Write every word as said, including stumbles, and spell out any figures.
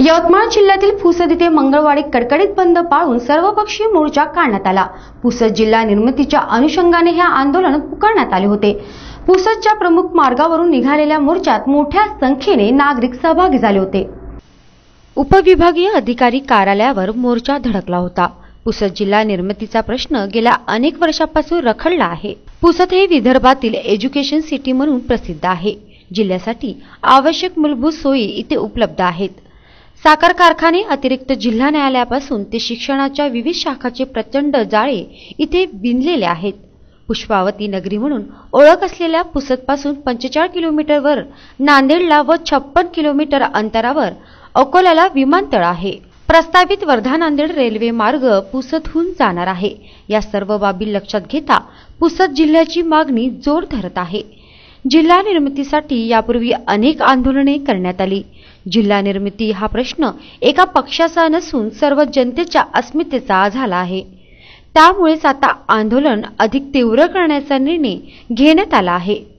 यवतमाळ जिल्ह्यातील पुसद येथे मंगळवारी कडकडीत बंद पाळून सर्वपक्षीय मोर्चा काढण्यात आला। पुसद जिल्हा निर्मितीच्या अनुषंगाने हे आंदोलन पुकारण्यात आले होते। पुसदच्या प्रमुख मार्गावरून निघालेल्या मोर्चात मोठ्या संख्येने नागरिक सहभागी झाले होते। उपविभागीय अधिकारी कार्यालयावर मोर्चा धडकला होता। पुसद जिल्हा निर्मितीचा प्रश्न गेल्या अनेक वर्षांपासून रखडला आहे। पुसद हे विदर्भातील एज्युकेशन सिटी म्हणून प्रसिद्ध आहे। जिल्ह्यासाठी आवश्यक मूलभूत सोयी इथे उपलब्ध आहेत। साखर कारखाने अतिरिक्त जिल्हा न्यायालयापासून ते शिक्षणाच्या विविध शाखाचे प्रचंड जाळे इथे विणलेले आहेत। पुष्पावती नगरी म्हणून ओळख असलेल्या पुसदपासून पंचेचाळीस किलोमीटरवर नांदेडला व छप्पन किलोमीटर अंतरावर अकोल्याला विमानतळ आहे। प्रस्तावित वर्धा नांदेड रेल्वे मार्ग पुसदहून जाणार आहे। या सर्व बाबी लक्षात घेता पुसद जिल्ह्याची मागणी जोर धरत आहे। जिल्हा निर्मितीसाठी यापूर्वी अनेक आंदोलने करण्यात आली। जिल्हा निर्मिती हा प्रश्न एका पक्षाचा नसून सर्व जनतेच्या अस्मितेचा झाला आहे। त्यामुळेच आता आंदोलन अधिक तीव्र करण्याचा निर्णय घेण्यात आला आहे।